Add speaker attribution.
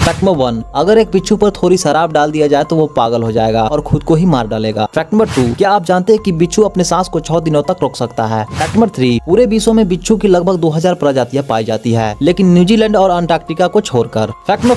Speaker 1: Fact number 1, अगर एक बिच्छू पर थोड़ी शराब डाल दिया जाए तो वो पागल हो जाएगा और खुद को ही मार डालेगा। फैक्ट नंबर 2, क्या आप जानते हैं कि बिच्छू अपने सांस को 6 दिनों तक रोक सकता है। फैक्ट नंबर 3, पूरे विश्व में बिच्छू की लगभग 2000 प्रजातियां पाई जाती है, लेकिन न्यूजीलैंड और अंटार्कटिका को छोड़कर। Fact number